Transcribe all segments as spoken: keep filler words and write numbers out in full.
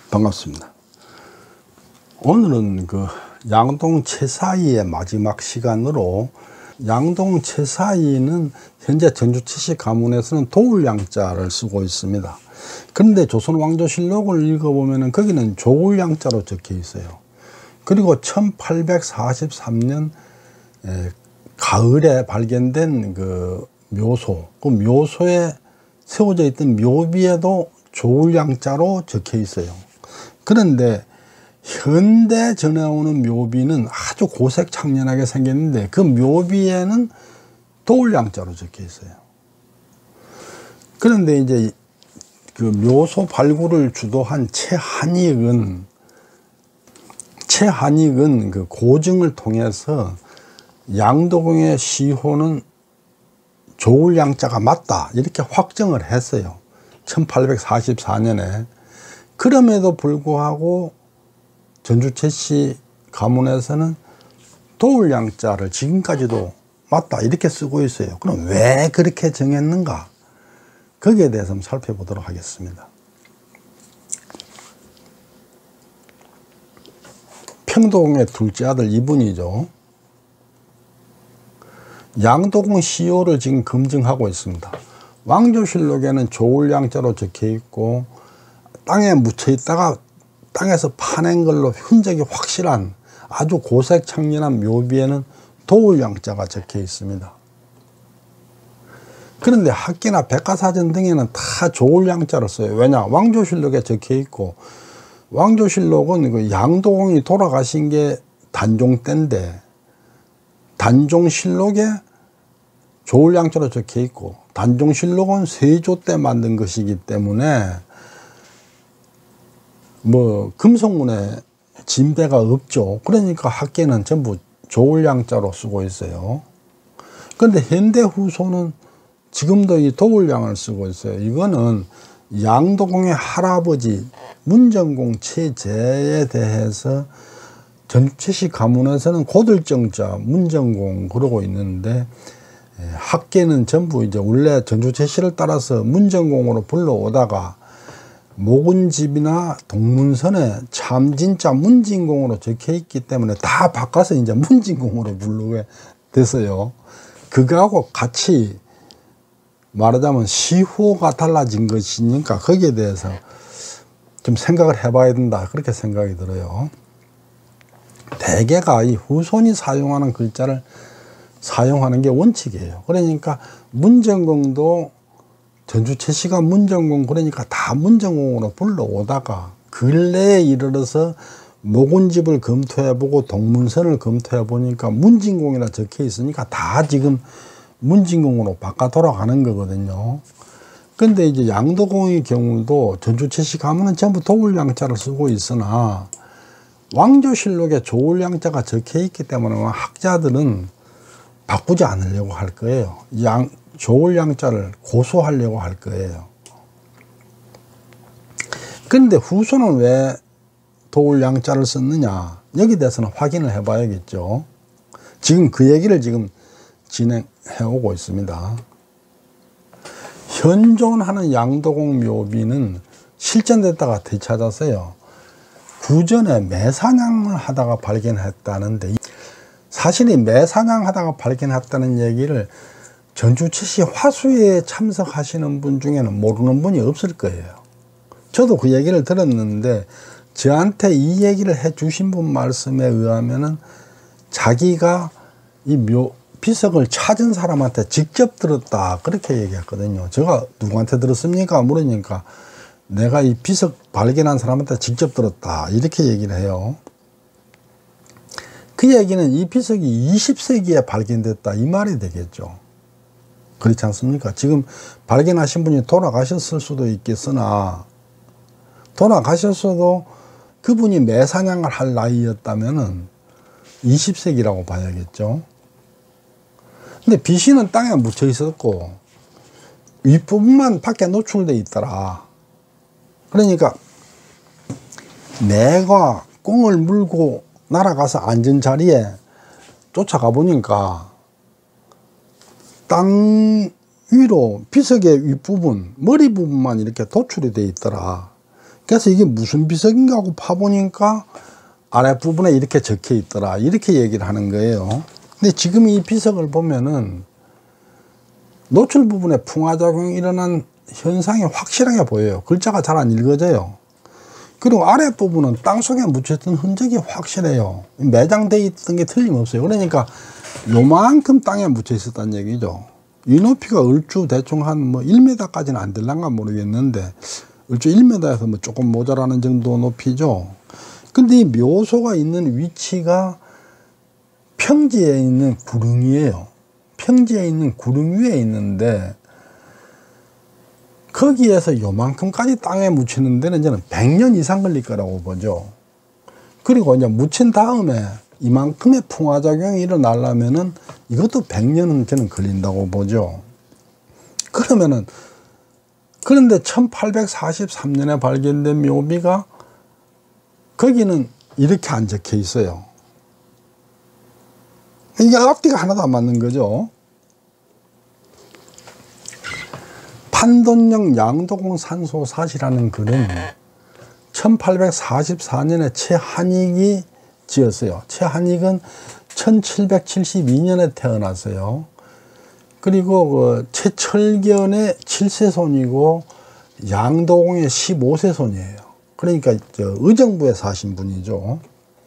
반갑습니다. 오늘은 그 양동 채사이의 마지막 시간으로, 양동 채사이는 현재 전주채씨 가문에서는 도울양자를 쓰고 있습니다. 그런데 조선왕조실록을 읽어보면 거기는 조울양자로 적혀 있어요. 그리고 천팔백사십삼 년 가을에 발견된 그 묘소, 그 묘소에 세워져 있던 묘비에도 조울양자로 적혀 있어요. 그런데 현대 전해오는 묘비는 아주 고색 창연하게 생겼는데 그 묘비에는 도울양자로 적혀 있어요. 그런데 이제 그 묘소 발굴을 주도한 최한익은 최한익은 그 고증을 통해서 양도공의 시호는 조울양자가 맞다 이렇게 확정을 했어요. 천팔백사십사 년에. 그럼에도 불구하고 전주채씨 가문에서는 도울양자를 지금까지도 맞다 이렇게 쓰고 있어요. 그럼 왜 그렇게 정했는가? 거기에 대해서 한번 살펴보도록 하겠습니다. 평도공의 둘째 아들 이분이죠. 양도공 시호를 지금 검증하고 있습니다. 왕조실록에는 조울양자로 적혀 있고 땅에 묻혀 있다가 땅에서 파낸 걸로 흔적이 확실한 아주 고색 창연한 묘비에는 도울양자가 적혀 있습니다. 그런데 학기나 백과사전 등에는 다 조울양자를 써요. 왜냐? 왕조실록에 적혀 있고, 왕조실록은 그 양도공이 돌아가신 게 단종 때인데 단종실록에 조울양자로 적혀 있고, 단종실록은 세조 때 만든 것이기 때문에 뭐 금속문에 진배가 없죠. 그러니까 학계는 전부 조울양자로 쓰고 있어요. 그런데 현대 후소는 지금도 이 도울양을 쓰고 있어요. 이거는 양도공의 할아버지 문정공 최재에 대해서 전주채씨 가문에서는 고들정자 문정공 그러고 있는데, 학계는 전부 이제 원래 전주채씨를 따라서 문정공으로 불러오다가 목운집이나 동문선에 참 진짜 문진공으로 적혀 있기 때문에 다 바꿔서 이제 문진공으로 부르게 됐어요. 그거하고 같이 말하자면 시호가 달라진 것이니까 거기에 대해서 좀 생각을 해봐야 된다, 그렇게 생각이 들어요. 대개가 이 후손이 사용하는 글자를 사용하는 게 원칙이에요. 그러니까 문정공도 전주채씨가 문정공, 그러니까 다 문정공으로 불러오다가 근래에 이르러서 목운집을 검토해보고 동문선을 검토해보니까 문진공이라 적혀 있으니까 다 지금 문진공으로 바꿔 돌아가는 거거든요. 근데 이제 양도공의 경우도 전주채씨 가문은 전부 도울양자를 쓰고 있으나 왕조실록에 조울양자가 적혀 있기 때문에 학자들은 바꾸지 않으려고 할 거예요. 양, 조울양자를 고수하려고 할 거예요. 그런데 후손은 왜 도울양자를 썼느냐? 여기 대해서는 확인을 해 봐야겠죠. 지금 그 얘기를 지금 진행해 오고 있습니다. 현존하는 양도공 묘비는 실전됐다가 되찾았어요. 구전에 매사냥을 하다가 발견했다는데, 사실 이 매사냥하다가 발견했다는 얘기를 전주채씨 화수에 참석하시는 분 중에는 모르는 분이 없을 거예요. 저도 그 얘기를 들었는데 저한테 이 얘기를 해 주신 분 말씀에 의하면은 자기가 이 묘, 비석을 찾은 사람한테 직접 들었다, 그렇게 얘기했거든요. 제가 누구한테 들었습니까? 물으니까 내가 이 비석 발견한 사람한테 직접 들었다, 이렇게 얘기를 해요. 그 얘기는 이 비석이 이십 세기에 발견됐다, 이 말이 되겠죠. 그렇지 않습니까? 지금 발견하신 분이 돌아가셨을 수도 있겠으나, 돌아가셨어도 그분이 매사냥을 할 나이였다면은 이십 세기라고 봐야겠죠. 근데 비신은 땅에 묻혀 있었고 윗부분만 밖에 노출되어 있더라. 그러니까 매가 꽁을 물고 날아가서 앉은 자리에 쫓아가 보니까 땅 위로 비석의 윗부분, 머리 부분만 이렇게 도출이 되어 있더라. 그래서 이게 무슨 비석인가 하고 파보니까 아랫부분에 이렇게 적혀 있더라, 이렇게 얘기를 하는 거예요. 근데 지금 이 비석을 보면은 노출 부분에 풍화작용이 일어난 현상이 확실하게 보여요. 글자가 잘 안 읽어져요. 그리고 아랫부분은 땅속에 묻혔던 흔적이 확실해요. 매장되어 있던 게 틀림없어요. 그러니까 요만큼 땅에 묻혀 있었다는 얘기죠. 이 높이가 얼추 대충 한 뭐 일 미터까지는 안 될란가 모르겠는데 얼추 일 미터에서 뭐 조금 모자라는 정도 높이죠. 근데 이 묘소가 있는 위치가 평지에 있는 구릉이에요. 평지에 있는 구릉 위에 있는데 거기에서 요만큼까지 땅에 묻히는 데는 저는 백 년 이상 걸릴 거라고 보죠. 그리고 이제 묻힌 다음에 이만큼의 풍화작용이 일어나려면은 이것도 백 년은 저는 걸린다고 보죠. 그러면은, 그런데 천팔백사십삼 년에 발견된 묘비가 거기는 이렇게 안 적혀 있어요. 이게 앞뒤가 하나도 안 맞는 거죠. 판돈영 양도공 산소사시라는 글은 천팔백사십사 년에 최한익이 지었어요. 최한익은 천칠백칠십이 년에 태어났어요. 그리고 그 최철견의 칠 세 손이고 양도공의 십오 세 손이에요. 그러니까 저 의정부에 사신 분이죠.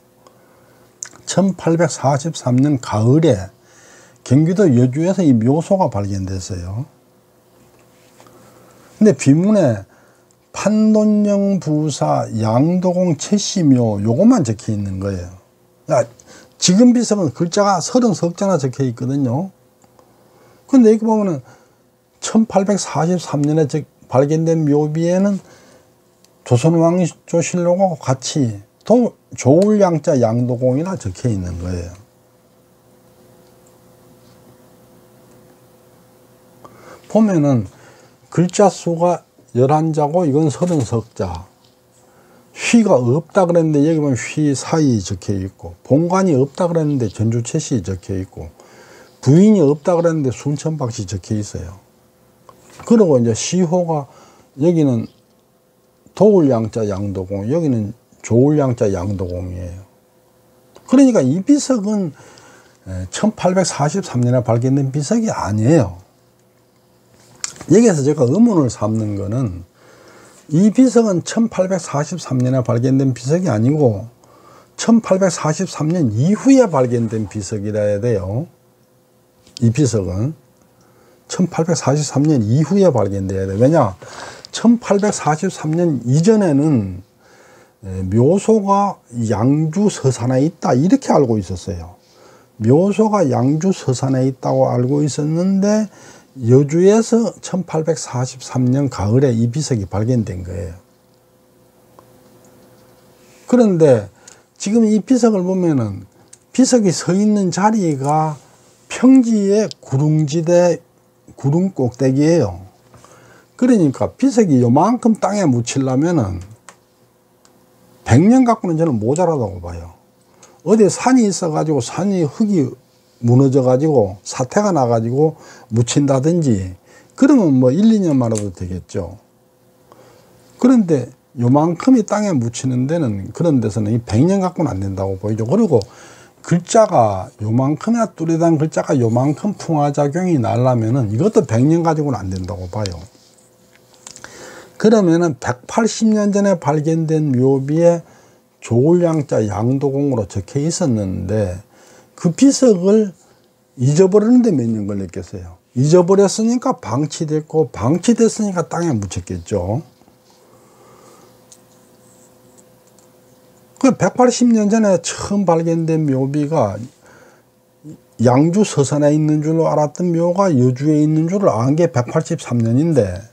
천팔백사십삼 년 가을에 경기도 여주에서 이 묘소가 발견됐어요. 근데 비문에 판돈영 부사 양도공 최씨묘 요것만 적혀 있는 거예요. 그러니까 지금 비석은 글자가 서른 석자나 적혀 있거든요. 근데 이렇게 보면은 천팔백사십삼 년에 발견된 묘비에는 조선왕조실록하고 같이 도, 조울양자 양도공이나 적혀 있는 거예요. 보면은 글자 수가 열한 자고 이건 서른 석자. 휘가 없다 그랬는데 여기 보면 휘 사이 적혀 있고, 본관이 없다 그랬는데 전주채시 적혀 있고, 부인이 없다 그랬는데 순천박씨 적혀 있어요. 그리고 이제 시호가 여기는 도울양자 양도공, 여기는 조울양자 양도공이에요. 그러니까 이 비석은 천팔백사십삼 년에 발견된 비석이 아니에요. 여기에서 제가 의문을 삼는 거는 이 비석은 천팔백사십삼 년에 발견된 비석이 아니고 천팔백사십삼 년 이후에 발견된 비석이라 해야 돼요. 이 비석은 천팔백사십삼 년 이후에 발견돼야 돼요. 왜냐? 천팔백사십삼 년 이전에는 묘소가 양주 서산에 있다 이렇게 알고 있었어요. 묘소가 양주 서산에 있다고 알고 있었는데 여주에서 천팔백사십삼 년 가을에 이 비석이 발견된 거예요. 그런데 지금 이 비석을 보면은 비석이 서 있는 자리가 평지의 구릉지대 구릉 꼭대기예요. 그러니까 비석이 요만큼 땅에 묻히려면은 백 년 갖고는 저는 모자라다고 봐요. 어디 산이 있어가지고 산이 흙이 무너져가지고 사태가 나가지고 묻힌다든지 그러면 뭐 일, 이 년만 해도 되겠죠. 그런데 요만큼이 땅에 묻히는 데는 그런 데서는 이 백 년 갖고는 안 된다고 보이죠. 그리고 글자가 요만큼이나 뚜렷한 글자가 요만큼 풍화작용이 나려면은 이것도 백 년 가지고는 안 된다고 봐요. 그러면은 백팔십 년 전에 발견된 묘비에 조울양자 양도공으로 적혀 있었는데 그 비석을 잊어버리는데 몇 년 걸렸겠어요. 잊어버렸으니까 방치됐고 방치됐으니까 땅에 묻혔겠죠. 그 백팔십 년 전에 처음 발견된 묘비가 양주 서산에 있는 줄로 알았던 묘가 여주에 있는 줄을 안 게 백팔십삼 년인데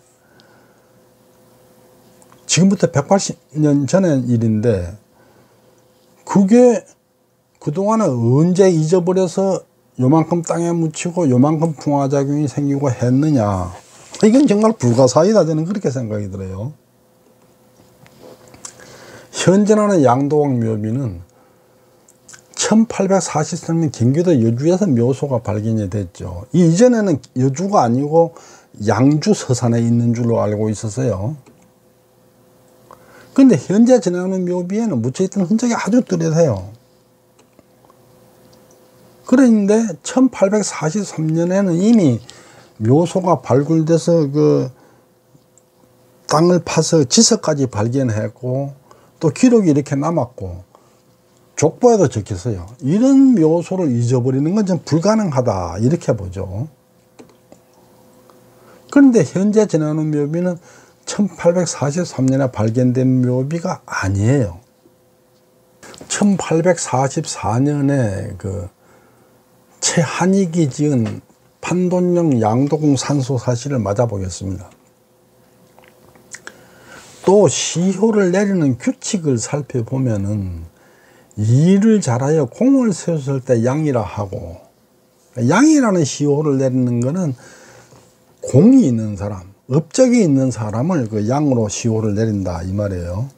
지금부터 백팔십 년 전의 일인데 그게 그동안에 언제 잊어버려서 요만큼 땅에 묻히고 요만큼 풍화작용이 생기고 했느냐. 이건 정말 불가사의다 저는 그렇게 생각이 들어요. 현재 나는 양도공 묘비는 천팔백사십삼 년 경기도 여주에서 묘소가 발견이 됐죠. 이전에는 여주가 아니고 양주 서산에 있는 줄로 알고 있었어요. 근데 현재 지나오는 묘비에는 묻혀있던 흔적이 아주 뚜렷해요. 그런데 천팔백사십삼 년에는 이미 묘소가 발굴돼서 그 땅을 파서 지서까지 발견했고 또 기록이 이렇게 남았고 족보에도 적혔어요. 이런 묘소를 잊어버리는 건 좀 불가능하다 이렇게 보죠. 그런데 현재 지나오는 묘비는 천팔백사십삼 년에 발견된 묘비가 아니에요. 천팔백사십사 년에 그 최한익이 지은 판돈령 양도궁 산소 사실을 맞아보겠습니다. 또 시효를 내리는 규칙을 살펴보면은 일을 잘하여 공을 세웠을 때 양이라 하고, 양이라는 시효를 내리는 것은 공이 있는 사람, 업적이 있는 사람을 그 양으로 시효를 내린다 이 말이에요.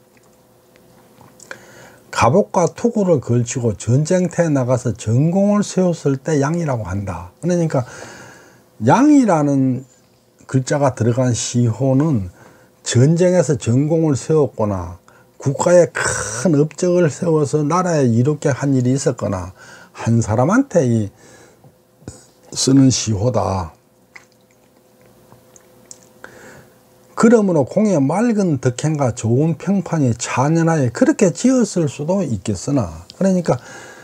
갑옷과 투구를 걸치고 전쟁터에 나가서 전공을 세웠을 때 양이라고 한다. 그러니까 양이라는 글자가 들어간 시호는 전쟁에서 전공을 세웠거나 국가에 큰 업적을 세워서 나라에 이롭게 한 일이 있었거나 한 사람한테 이 쓰는 시호다. 그러므로 공의 맑은 덕행과 좋은 평판이 찬연하에 그렇게 지었을 수도 있겠으나, 그러니까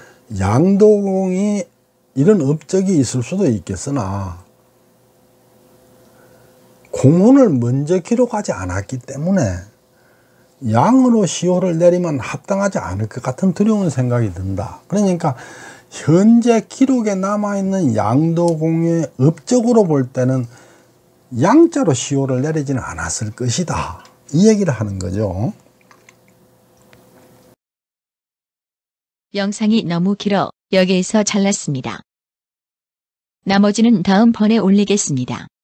양도공이 이런 업적이 있을 수도 있겠으나 공훈을 먼저 기록하지 않았기 때문에 양으로 시효를 내리면 합당하지 않을 것 같은 두려운 생각이 든다. 그러니까 현재 기록에 남아있는 양도공의 업적으로 볼 때는 양자로 시효를 내리지는 않았을 것이다. 이 얘기를 하는 거죠. 영상이 너무 길어 여기에서 잘랐습니다. 나머지는 다음 번에 올리겠습니다.